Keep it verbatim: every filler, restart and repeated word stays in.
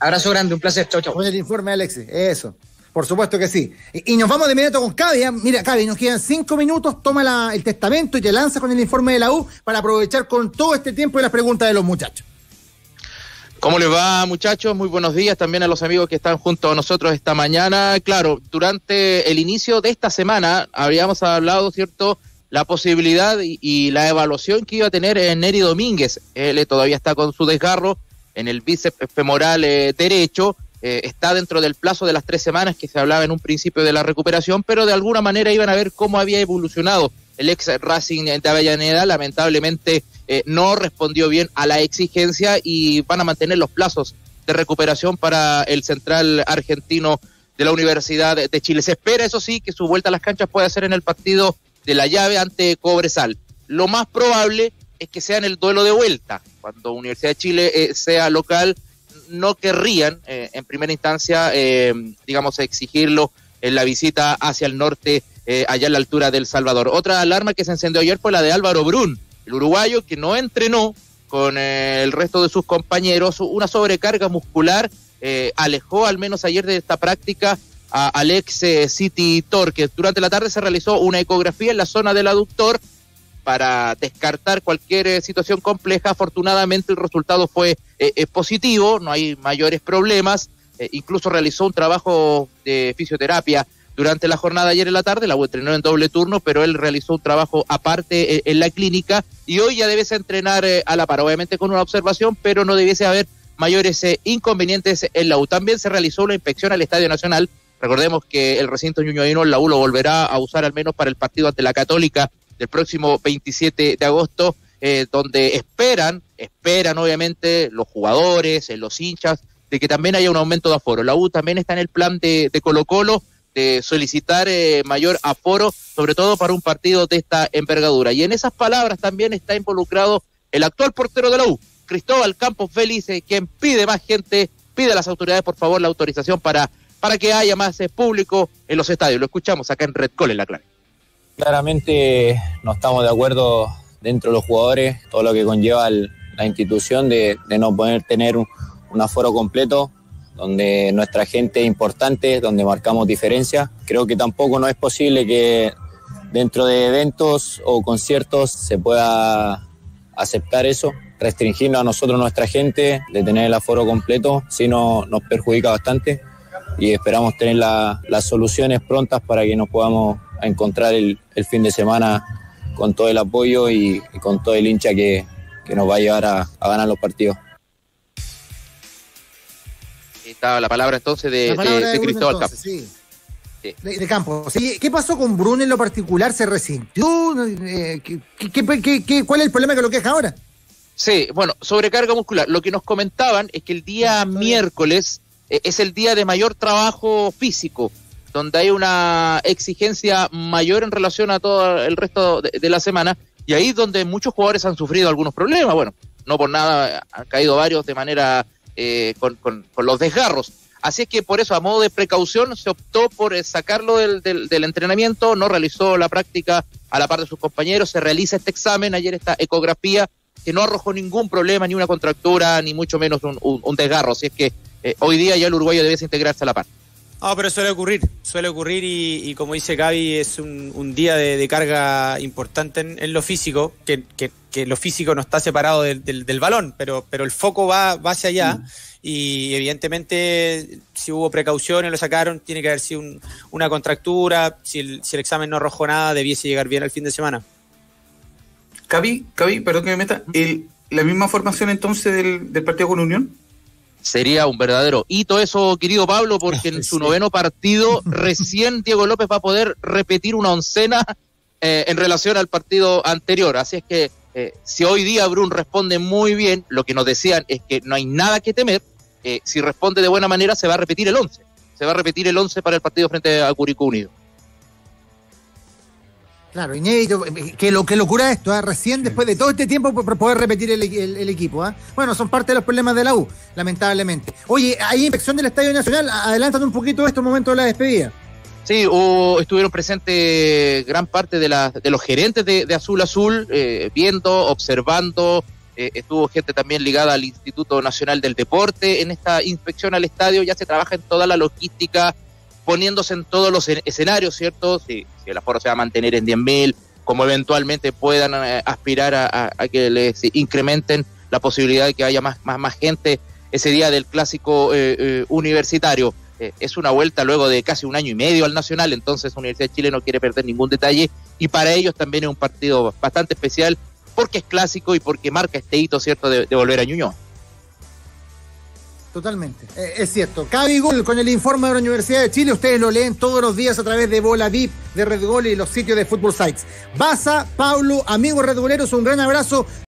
Abrazo grande, un placer, chau, chau. Con el informe, Alexis, eso. Por supuesto que sí. Y, y nos vamos de inmediato con Cavi. ¿eh? Mira, Cavi, nos quedan cinco minutos, toma la, el testamento y te lanza con el informe de la U para aprovechar con todo este tiempo y las preguntas de los muchachos. ¿Cómo les va, muchachos? Muy buenos días también a los amigos que están junto a nosotros esta mañana. Claro, durante el inicio de esta semana habíamos hablado, ¿cierto?, la posibilidad y, y la evaluación que iba a tener eh, Nery Domínguez. Él todavía está con su desgarro en el bíceps femoral eh, derecho. Eh, está dentro del plazo de las tres semanas que se hablaba en un principio de la recuperación, pero de alguna manera iban a ver cómo había evolucionado el ex Racing de Avellaneda. Lamentablemente eh, no respondió bien a la exigencia y van a mantener los plazos de recuperación para el central argentino de la Universidad de Chile. Se espera, eso sí, que su vuelta a las canchas pueda ser en el partido de la llave ante Cobresal. Lo más probable es que sea en el duelo de vuelta, cuando Universidad de Chile eh, sea local. No querrían, eh, en primera instancia, eh, digamos, exigirlo en la visita hacia el norte, eh, allá a la altura del Salvador. Otra alarma que se encendió ayer fue la de Álvaro Brun, el uruguayo que no entrenó con eh, el resto de sus compañeros. Una sobrecarga muscular eh, alejó al menos ayer de esta práctica a Alex eh, City Torque. Durante la tarde se realizó una ecografía en la zona del aductor para descartar cualquier eh, situación compleja. Afortunadamente el resultado fue eh, eh, positivo, no hay mayores problemas. Eh, incluso realizó un trabajo de fisioterapia durante la jornada de ayer en la tarde. La U entrenó en doble turno, pero él realizó un trabajo aparte eh, en la clínica y hoy ya debiese entrenar eh, a la par, obviamente con una observación, pero no debiese haber mayores eh, inconvenientes en la U. También se realizó una inspección al Estadio Nacional. Recordemos que el recinto ñuñoino la U lo volverá a usar al menos para el partido ante la Católica del próximo veintisiete de agosto, eh, donde esperan, esperan obviamente los jugadores, eh, los hinchas, de que también haya un aumento de aforo. La U también está en el plan de, de Colo-Colo, de solicitar eh, mayor aforo, sobre todo para un partido de esta envergadura. Y en esas palabras también está involucrado el actual portero de la U, Cristóbal Campos Félix, eh, quien pide más gente, pide a las autoridades por favor la autorización para, para que haya más eh, público en los estadios. Lo escuchamos acá en Red Call en La Clave. Claramente no estamos de acuerdo dentro de los jugadores, todo lo que conlleva el, la institución de, de no poder tener un, un aforo completo, donde nuestra gente es importante, donde marcamos diferencia. Creo que tampoco no es posible que dentro de eventos o conciertos se pueda aceptar eso, restringirnos a nosotros, nuestra gente, de tener el aforo completo, si no nos perjudica bastante y esperamos tener la, las soluciones prontas para que nos podamos a encontrar el, el fin de semana con todo el apoyo y, y con todo el hincha que, que nos va a llevar a, a ganar los partidos. Estaba la palabra entonces de, palabra de, de, de Cristóbal Campos. Campos. Sí. Sí. De, de Campos. Sí. ¿Qué pasó con Brun en lo particular? ¿Se resintió? Eh, ¿qué, qué, qué, qué, ¿Cuál es el problema que lo queja ahora? Sí, bueno, sobrecarga muscular. Lo que nos comentaban es que el día sí, miércoles eh, es el día de mayor trabajo físico, donde hay una exigencia mayor en relación a todo el resto de, de la semana, y ahí es donde muchos jugadores han sufrido algunos problemas. Bueno, no por nada han caído varios de manera eh, con, con, con los desgarros. Así es que por eso, a modo de precaución, se optó por eh, sacarlo del, del, del entrenamiento. No realizó la práctica a la par de sus compañeros. Se realiza este examen, ayer esta ecografía, que no arrojó ningún problema, ni una contractura, ni mucho menos un, un, un desgarro. Así es que eh, hoy día ya el uruguayo debe integrarse a la par. Ah, pero suele ocurrir, suele ocurrir y, y como dice Gaby, es un, un día de, de carga importante en, en lo físico, que, que, que lo físico no está separado del, del, del balón, pero, pero el foco va, va hacia allá mm. y evidentemente si hubo precauciones, lo sacaron, tiene que haber sido un, una contractura, si el, si el examen no arrojó nada, debiese llegar bien al fin de semana. Gaby, Gaby, perdón que me meta, el, ¿la misma formación entonces del, del partido con Unión? Sería un verdadero hito eso, querido Pablo, porque en su noveno partido recién Diego López va a poder repetir una oncena eh, en relación al partido anterior. Así es que eh, si hoy día Brun responde muy bien, lo que nos decían es que no hay nada que temer. Eh, si responde de buena manera, se va a repetir el once. Se va a repetir el once para el partido frente a Curicó Unido. Claro, inédito, que, lo, que locura esto, ¿eh? Recién después de todo este tiempo por poder repetir el, el, el equipo. ¿eh? Bueno, son parte de los problemas de la U, lamentablemente. Oye, hay inspección del Estadio Nacional, adelántate un poquito estos momentos de la despedida. Sí, o estuvieron presentes gran parte de, la, de los gerentes de, de Azul Azul, eh, viendo, observando eh, estuvo gente también ligada al Instituto Nacional del Deporte en esta inspección al estadio. Ya se trabaja en toda la logística, poniéndose en todos los escenarios, ¿cierto? Si, si el aforo se va a mantener en diez mil, como eventualmente puedan eh, aspirar a, a, a que les incrementen la posibilidad de que haya más, más, más gente ese día del clásico eh, eh, universitario. Eh, es una vuelta luego de casi un año y medio al Nacional, entonces Universidad de Chile no quiere perder ningún detalle, y para ellos también es un partido bastante especial, porque es clásico y porque marca este hito, ¿cierto?, de, de volver a Ñuñoa. Totalmente, eh, es cierto. Cavi Gol con el informe de la Universidad de Chile, ustedes lo leen todos los días a través de Bola V I P, de Red Gol y los sitios de Football Sites. Baza, Pablo, amigos Red Goleros, un gran abrazo.